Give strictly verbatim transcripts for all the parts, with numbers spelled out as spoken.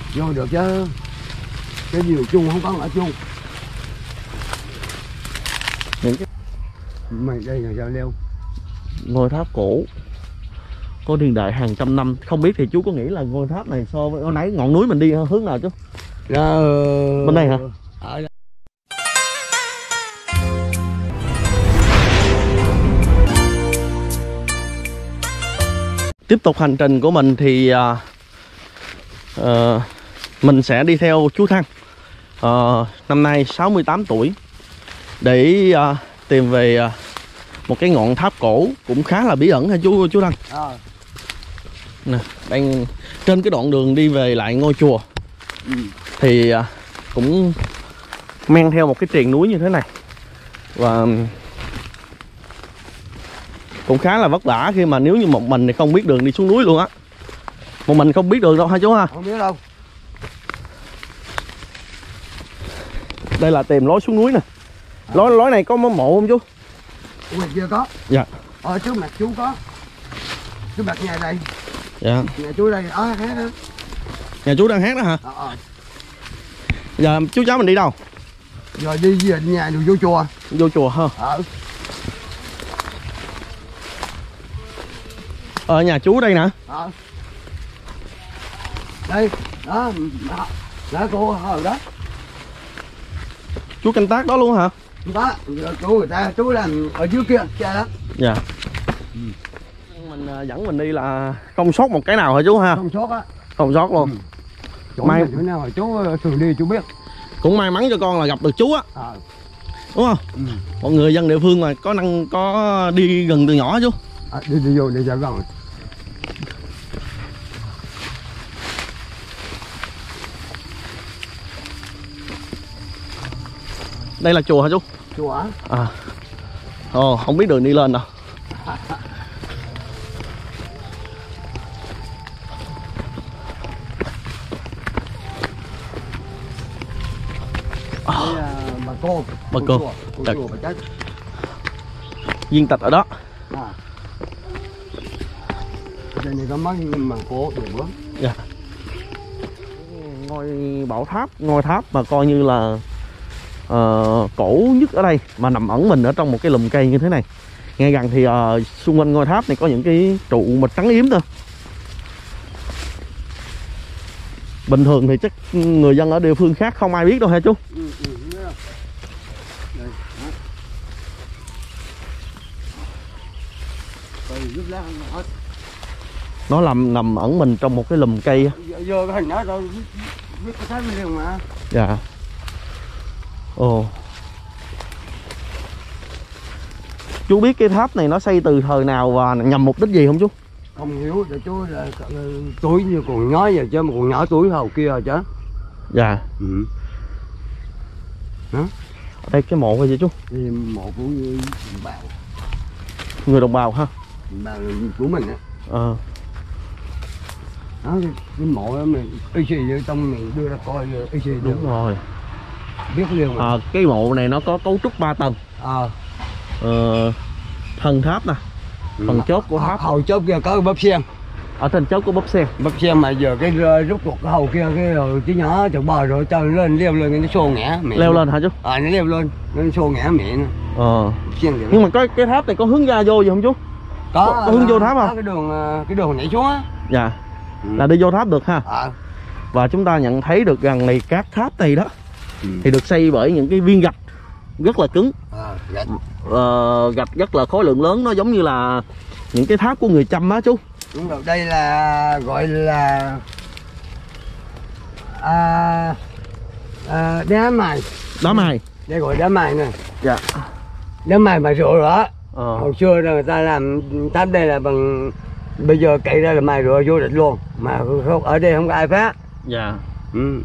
Vô được chứ. Cái nhiều chung không có ở chung. Những cái Mày đây là sao leo? ngôi tháp cổ có niên đại hàng trăm năm. Không biết thì chú có nghĩ là ngôi tháp này so với hồi nãy ngọn núi mình đi hướng nào chú? Ra bên đây hả? Ở Tiếp tục hành trình của mình thì uh, uh, mình sẽ đi theo chú Thăng, uh, năm nay sáu mươi tám tuổi, để uh, tìm về uh, một cái ngọn tháp cổ cũng khá là bí ẩn ha chú chú Thăng. à. Nè, đang trên cái đoạn đường đi về lại ngôi chùa. Ừ. Thì uh, cũng men theo một cái triền núi như thế này, và cũng khá là vất vả khi mà nếu như một mình thì không biết đường đi xuống núi luôn á. Một mình không biết đường đâu ha chú ha? Không biết đâu. Đây là tìm lối xuống núi nè. À. Lối lối này có mộ không chú? Ngoài kia có. Dạ. Ở trước mặt chú có. Trước mặt nhà đây. Dạ. Nhà chú đây. Ở hát đó. Nhà chú đang hát đó hả? Ờ, ờ. Giờ chú cháu mình đi đâu? Rồi đi về nhà rồi vô chùa. Vô chùa ha. Ờ. Ở nhà chú đây nè. Ờ. Đây. Đó. Đó. Đó cô hồi đó. Chú canh tác đó luôn hả? Đó. Chú người ta. Chú làm ở dưới kia. Cha đó. Dạ. Ừ. Mình uh, dẫn mình đi là không sót một cái nào hả chú ha? Không sót á. Không sót luôn. Ừ. Chỗ may chỗ nào mà chú thường đi chú biết. Cũng may mắn cho con là gặp được chú á. À. Đúng không? Ừ. Mọi người dân địa phương mà có năng có đi gần từ nhỏ chú. À, đi, đi vô đi ra gần. Đây là chùa hả chú? Chùa á? À. Ồ, không biết đường đi lên đâu. Đây là bà cô. Bà cô. Chùa, Thật. chùa bà chết. Viên tịch ở đó. À. Đây này có mấy mà cô được bớt. Dạ. Ngôi bảo tháp, ngôi tháp mà coi như là uh, cổ nhất ở đây, mà nằm ẩn mình ở trong một cái lùm cây như thế này. Ngay gần thì uh, xung quanh ngôi tháp này có những cái trụ mà trắng yếm thôi. Bình thường thì chắc người dân ở địa phương khác không ai biết đâu hả chú? Ừ, ừ, đây, đó. Nó nằm nằm ẩn mình trong một cái lùm cây. Giờ cái hình đó rồi biết cái thấy liền mà. Dạ. Ồ. Chú biết cái tháp này nó xây từ thời nào và nhằm mục đích gì không chú? Không hiểu, để chú là tuổi như còn nhỏ giờ chứ, mà còn nhỏ tuổi hầu kia rồi chứ. Dạ. Ừ. Đó. Đây cái mộ gì chú? Đây mộ của đồng bào. Người đồng bào ha? Đồng bào của mình á. Ờ. Đó, cái, cái mộ đó mình y xì trong mình đưa ra coi y xì. Đúng rồi. Biết liền mà. À, cái mộ này nó có cấu trúc ba tầng. Ờ. À. Ờ, thân tháp nè, phần chốt của tháp. Hầu chốt kia có bắp sen. Ở trên chốt của bắp sen. Bắp sen mà giờ cái rút cuộc cái hầu kia cái rồi cái nhỏ chồng bò rồi cho lên leo lên nó xô ngã mẹ. Leo lên hả chú? Ờ, à, nó leo lên nó xô ngã mẹ nó. Ờ. Nhưng mà cái cái tháp này có hướng ra vô gì không chú? Có, có, có hướng vô tháp không? Có cái đường cái đường nhảy xuống á. Dạ. Ừ. Là đi vô tháp được ha. Ờ. Và chúng ta nhận thấy được rằng này các tháp này đó. Ừ. Thì được xây bởi những cái viên gạch rất là cứng. À, gạch. Ờ, gạch rất là khối lượng lớn, nó giống như là những cái tháp của người Chăm á chú. Đúng rồi, đây là gọi là à, à, đá mài. Đá mài. Đây gọi đá mài nè. Dạ. Đá mài mà rửa đó. Ờ. Hồi xưa người ta làm tháp đây là bằng, bây giờ cậy ra là mài rửa vô địch luôn, mà không, ở đây không có ai phá. Dạ. Ừ.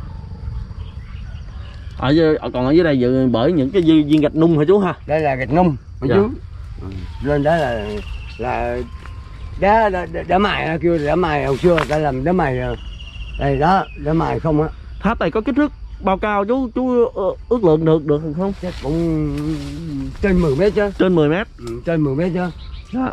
Ở dưới, còn ở dưới đây dự bởi những cái viên gạch nung hả chú ha? Đây là gạch nung ở dạ. dưới. Ừ. Lên đó là là đá đá, đá, đá mài, kêu đá mài, hồi xưa người ta làm đá mài. Đây đó, đá mài không á. Tháp này có kích thước bao cao chú chú ước lượng được được không? Chắc cũng trên mười mét chứ. Trên mười mét. Ừ, trên mười mét chứ. Dạ.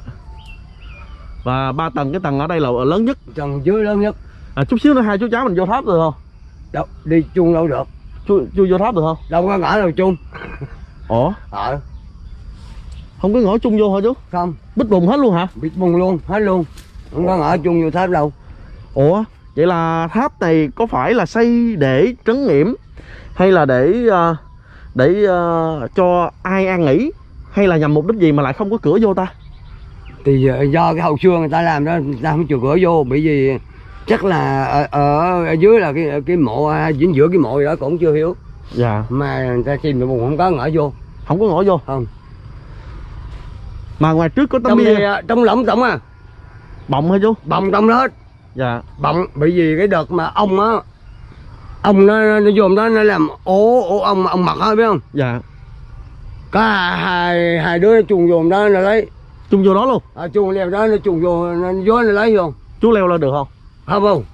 Và ba tầng, cái tầng ở đây là lớn nhất. Tầng dưới lớn nhất. À, chút xíu nữa hai chú cháu mình vô tháp được không? đâu đi chung đâu được. Chui, chui vô tháp được không? Đâu có ngõ đâu chung. Ủa? Ờ. Không có ngõ chung vô hả chú? Không. Bít bùng hết luôn hả? Bít bùng luôn, hết luôn. Không có ngõ chung vô tháp đâu. Ủa? Vậy là tháp này có phải là xây để trấn yểm hay là để uh, để uh, cho ai an nghỉ, hay là nhằm mục đích gì mà lại không có cửa vô ta? Thì do cái hậu xưa người ta làm đó, người ta không chịu cửa vô, bởi vì chắc là ở, ở, ở dưới là cái cái mộ dính giữa cái mộ gì đó cũng chưa hiểu. Dạ. Mà người ta chìm bùng không có ngõ vô. Không có ngõ vô. Không. Mà ngoài trước có tấm Trong bia. này, trong lỏng tổng à. Bọng hả chú? Bọng trong hết. Dạ. Bọng bởi vì cái đợt mà ông á, ông nó nó dồn đó nó làm ố ố ông ông mặc hết biết không? Dạ. Có hai hai đứa nó chuồn dồn đó nó lấy. Chung vô đó luôn. À, chuồn leo đó nó chuồn vô nó vô nó lấy vô. Chú leo lên được không? Không không.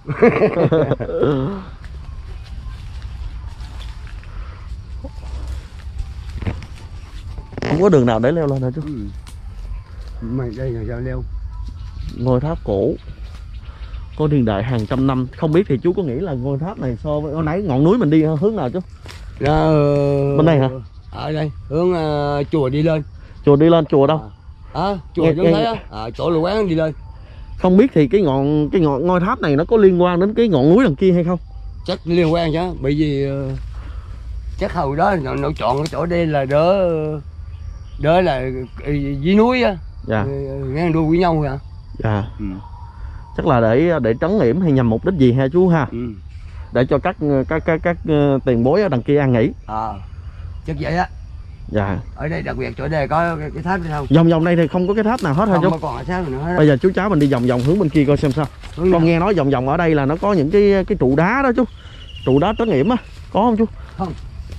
Không có đường nào để leo lên hả chú? Ừ. Mày đây là sao leo? Ngôi tháp cổ có niên đại hàng trăm năm. Không biết thì chú có nghĩ là ngôi tháp này so với nãy ngọn núi mình đi hướng nào chú? Đó, bên đây hả? Ở đây hướng uh, chùa đi lên. Chùa đi lên chùa đâu? À, à chùa nghe, giống nghe... thế á. À, chỗ lù quán đi lên. Không biết thì cái ngọn cái ngọn ngôi tháp này nó có liên quan đến cái ngọn núi đằng kia hay không? Chắc liên quan chứ, bởi vì uh, chắc hồi đó nó, nó chọn cái chỗ đây là đỡ đỡ là dưới núi á. Dạ. Ngang đua với nhau hả? Dạ. Ừ. Chắc là để để trấn yểm hay nhằm mục đích gì ha chú ha? Ừ. Để cho các các các các tiền bối ở đằng kia an nghỉ. À, chắc vậy á. Dạ. Ở đây đặc biệt chỗ đây có cái, cái tháp đây không? Vòng vòng đây thì không có cái tháp nào hết hả chú? Không còn cái tháp nữa hết. Bây giờ chú cháu mình đi vòng vòng hướng bên kia coi xem sao. Hướng Con nào? nghe nói vòng vòng ở đây là nó có những cái cái trụ đá đó chú. Trụ đá trấn yểm á, có không chú? Không.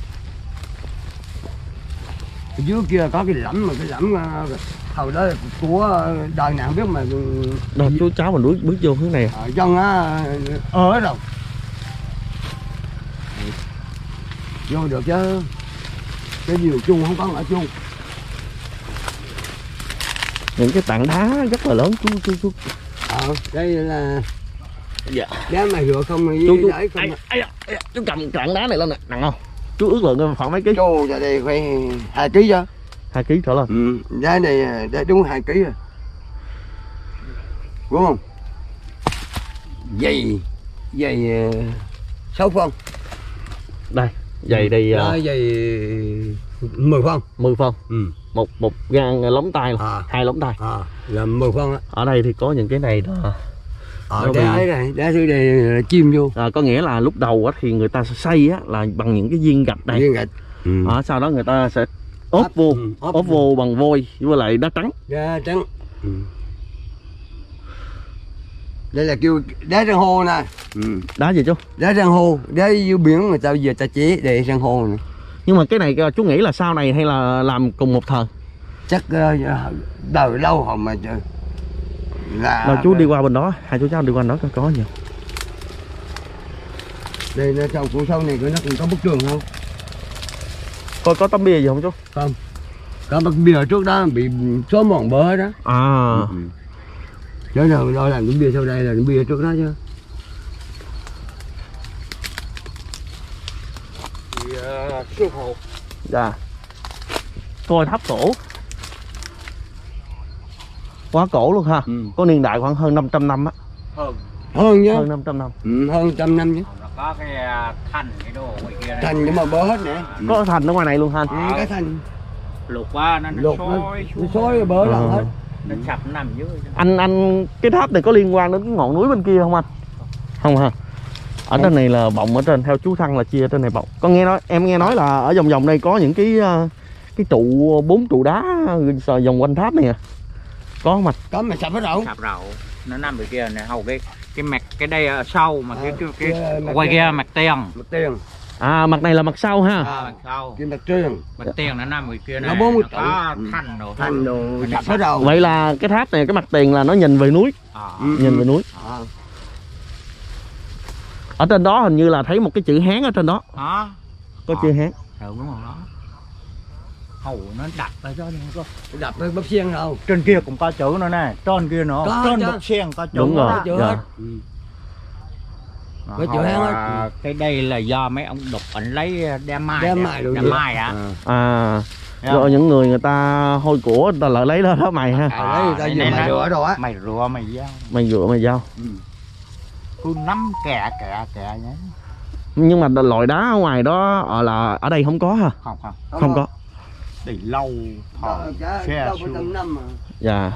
Ở dưới kia có cái lẫm mà cái lẫm hồi đó của đời nào biết mà. Đâu chú cháu mình bước bước vô hướng này. Ở dân á ở đâu. Vô được chứ. Cái nhiều chung không có ở chung. Những cái tảng đá rất là lớn chú chú chú. Ờ, đây là Dạ. đá mà rửa không mà Chú chú. đấy không. Ai, ai, ai, chú cầm tảng đá này lên nè, nặng không? Chú ước lượng khoảng mấy ký? Chú ra đây phải hai ký chứ. Hai ký trở lên. Ừ, đá này đá đúng hai ký rồi. Đúng không? Dày dày sáu phân. Đây, giày đây Đó, uh, dày mười phân. mười phân. Ừ. Một một gang lóng tay là À. hai lóng tay. À, là mười phân á. Ở đây thì có những cái này đó. Ở Nó đá bị- ấy này, đá dưới đây là chim vô. À, có nghĩa là lúc đầu á, thì người ta sẽ xây á, là bằng những cái viên gạch này. Viên gạch. Ừ. À, sau đó người ta sẽ ốp Ốp, vô, ừ, ốp. ốp vô bằng vôi với lại đá trắng. Đá trắng. Ừ. Đây là kêu đá san hô nè. Ừ. Đá gì chú? Đá san hô, đá dưới biển người ta giờ ta chế để san hô này. Nhưng mà cái này chú nghĩ là sau này hay là làm cùng một thời? Chắc uh, đời lâu rồi mà trời. Là Đâu chú đi qua bên đó, hai chú cháu đi qua bên đó có có gì? đây nó trong cuốn sâu này nó cũng có bức tường không? Coi có tấm bia gì không chú? Không. Có bức bia trước đó bị số mòn bờ đó. À. Ừ. Chứ nào lo làm cái bia sau đây là cái bia trước đó chứ. Thì uh, siêu hồ. Dạ. Coi tháp cổ. Quá cổ luôn ha. Ừ. Có niên đại khoảng hơn năm trăm năm á. Hơn. Hơn nhá. Hơn năm trăm năm. Ừ, hơn trăm năm chứ. Nó có cái à, thành cái đồ ngoài kia này. Thành nhưng mà bớ hết nè. Ừ. Có thành ở ngoài này luôn ha. Ừ, cái thành Lục qua nó nó lục nó, sôi nó xối bớ là Ờ. hết. nó sập nó nằm dưới. Anh anh cái tháp này có liên quan đến cái ngọn núi bên kia không anh? Không ha. Ở trên này là bọng, ở trên theo chú Thăng là chia ở trên này bọng. Con nghe nói em nghe nói là ở vòng vòng đây có những cái uh, cái trụ bốn trụ đá vòng quanh tháp này à. Có không anh? Có mà sập hết rồi. Sập rậu nó nằm ở kia này, hầu cái cái mặt cái đây ở sau mà À, cái cái, kia cái mặt quay kia. kia mặt tiền. Mặt tiền. À mặt này là mặt sau ha. À, mặt sau Cái mặt tiền. mặt tiền nó nằm ở kia Nó này, bốn mươi có trụ. thành đồ Thành đồ Nó sập hết rồi. Vậy là cái tháp này cái mặt tiền là nó nhìn về núi, À, Ừ. nhìn về núi. À. Ở trên đó hình như là thấy một cái chữ Hán ở trên đó. đó Có À. chữ Hán. đúng rồi đó. Hầu nó đặt ở đó này có. Đập cái bắp xiên đâu. Trên kia cũng có chữ nữa nè, trên kia nữa, Có trên chứ. bắp xiên có chữ. Đúng rồi. đó. Chưa dạ. hết. Ừ. Có chữ Hán hết. À, cái đây là do mấy ông đục ảnh lấy đem mai Đem mai đồ đem gì? mai á. À. À, Thấy không? do những người người ta hôi của người ta lại lấy đó đó mày ha. À, lấy người ta đây vừa này mày nó- rửa đồ á. Mày rùa mày dao. Mày dựa mày dao. Ừ. Cứ nắm kẹ kẹ kẹ nhé. Nhưng mà loại đá ở ngoài đó ở là ở đây không có hả? Không không. Không có. Để lâu Đó, thò chả- xe đâu có xuống. trăm năm mà. Dạ.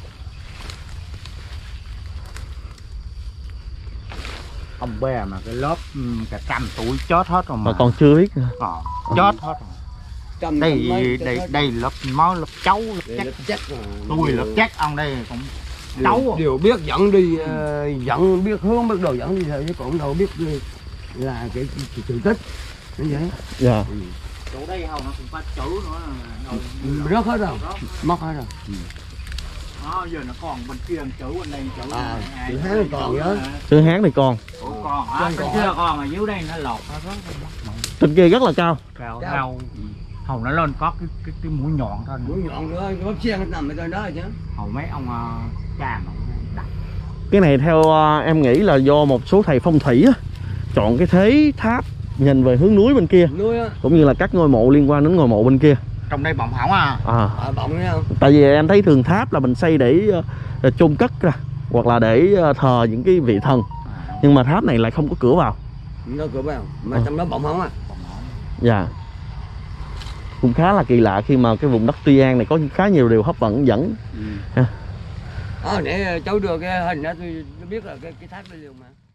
Ông bè mà cái lớp ừ, cả trăm tuổi chót hết rồi mà. Mà còn chưa biết. Ờ, chót hết rồi. Trăm Đây năm mấy, đây chết đây lớp máu lớp cháu lớp hết. chắc. Lớp chắc mà. Tôi lớp chắc ông đây cũng Điều- cháu. điều biết dẫn đi ờ, dẫn biết hướng biết đồ dẫn đi thôi chứ cũng đâu biết đi là cái, cái sự tích như vậy. Dạ. Chỗ đây hầu nó cũng có chữ nữa. Đâu- Rớt hết rồi, mất hết rồi. Đó, giờ nó còn bên kia chữ bên đây chữ. À, này. chữ Hán còn nhớ. Chữ Hán thì còn. Ủa, còn hả? Bên kia còn ở dưới đây nó lọt nó rớt. Trên kia rất là cao. Cao Cao. cao. Hầu nó lên có cái cái cái mũi nhọn thôi. Mũi nhọn nữa, bắp xiên nó nằm ở trên đó rồi chứ. Hầu mấy ông uh, cha mà đặt. Cái này theo ờ, em nghĩ là do một số thầy phong thủy á, chọn cái thế tháp nhìn về hướng núi bên kia, Nuôi á, cũng như là các ngôi mộ liên quan đến ngôi mộ bên kia. Trong đây bọng hỏng à. À, à, bọng thấy không? tại vì em thấy thường tháp là mình xây để uh, chôn cất ra, hoặc là để uh, thờ những cái vị thần, nhưng mà tháp này lại không có cửa vào. Nó cửa vào, mà Ờ. trong đó bọng không à. Dạ. Cũng khá là kỳ lạ khi mà cái vùng đất Tuy An này có khá nhiều điều hấp dẫn dẫn. Ờ, để cháu đưa cái hình đó tôi biết là cái cái tháp đây liền mà.